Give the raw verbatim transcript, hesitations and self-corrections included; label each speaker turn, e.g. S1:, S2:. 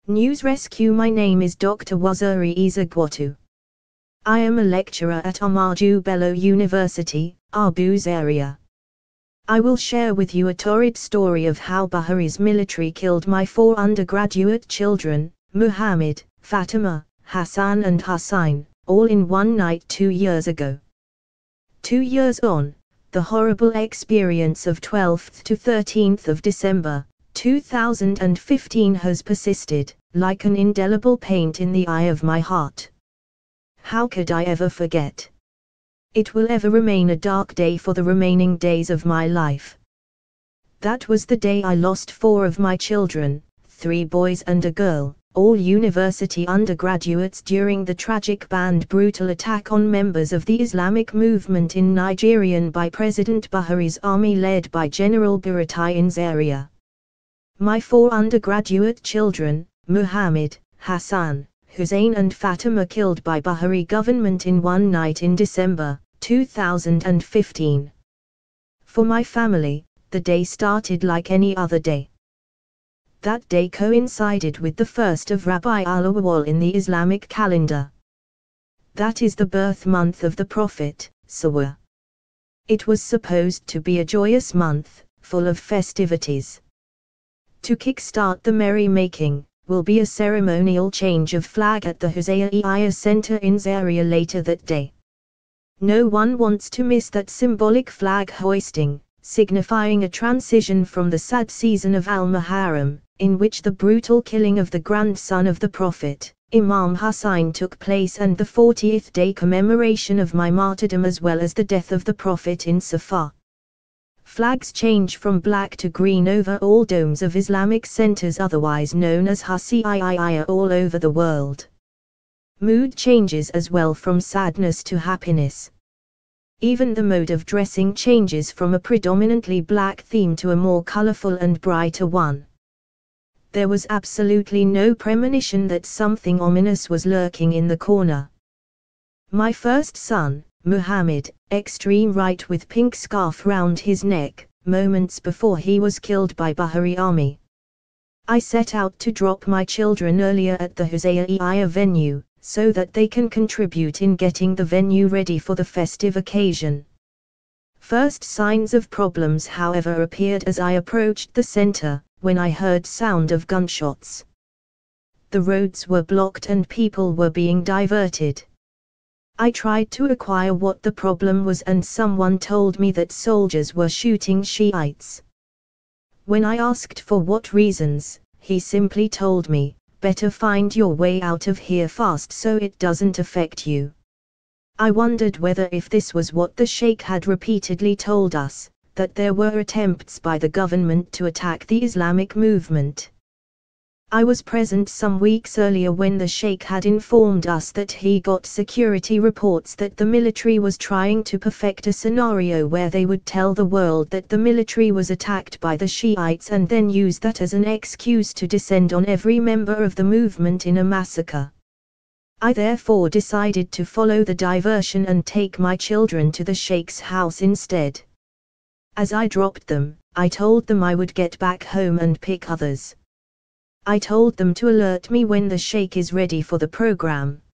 S1: News Rescue. My name is Doctor Waziri Izagwatu. I am a lecturer at Ahmadu Bello University, Abu Zaria. I will share with you a torrid story of how Buhari's military killed my four undergraduate children, Muhammad, Fatima, Hassan and Hussain, all in one night two years ago. Two years on, the horrible experience of twelfth to thirteenth of December, two thousand fifteen has persisted, like an indelible paint in the eye of my heart. How could I ever forget? It will ever remain a dark day for the remaining days of my life. That was the day I lost four of my children, three boys and a girl, all university undergraduates during the tragic and brutal attack on members of the Islamic movement in Nigeria by President Buhari's army led by General Buratai in Zaria. My four undergraduate children, Muhammad, Hassan, Hussein and Fatima, killed by Buhari government in one night in December two thousand fifteen. For my family, the day started like any other day. That day coincided with the first of Rabi al-Awwal in the Islamic calendar. That is the birth month of the Prophet, Sallallahu. It was supposed to be a joyous month, full of festivities. To kickstart the merrymaking, will be a ceremonial change of flag at the Husseiniya Center in Zaria later that day. No one wants to miss that symbolic flag hoisting, signifying a transition from the sad season of Al-Muharram, in which the brutal killing of the grandson of the Prophet, Imam Hussain, took place, and the fortieth day commemoration of my martyrdom as well as the death of the Prophet in Safar. Flags change from black to green over all domes of Islamic centers, otherwise known as Husseiniya, all over the world. Mood changes as well from sadness to happiness. Even the mode of dressing changes from a predominantly black theme to a more colorful and brighter one. There was absolutely no premonition that something ominous was lurking in the corner. My first son, Muhammad, extreme right with pink scarf round his neck, moments before he was killed by Buhari army. I set out to drop my children earlier at the Husseiniya venue, so that they can contribute in getting the venue ready for the festive occasion. First signs of problems, however, appeared as I approached the center, when I heard sound of gunshots. The roads were blocked and people were being diverted. I tried to acquire what the problem was, and someone told me that soldiers were shooting Shiites. When I asked for what reasons, he simply told me, "Better find your way out of here fast so it doesn't affect you." I wondered whether if this was what the Sheikh had repeatedly told us, that there were attempts by the government to attack the Islamic movement. I was present some weeks earlier when the Sheikh had informed us that he got security reports that the military was trying to perfect a scenario where they would tell the world that the military was attacked by the Shiites and then use that as an excuse to descend on every member of the movement in a massacre. I therefore decided to follow the diversion and take my children to the Sheikh's house instead. As I dropped them, I told them I would get back home and pick others. I told them to alert me when the Sheikh is ready for the program.